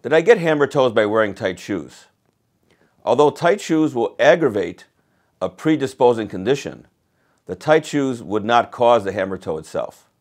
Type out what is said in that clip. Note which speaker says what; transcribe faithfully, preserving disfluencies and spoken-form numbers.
Speaker 1: Did I get hammertoes by wearing tight shoes? Although tight shoes will aggravate a predisposing condition, the tight shoes would not cause the hammertoe itself.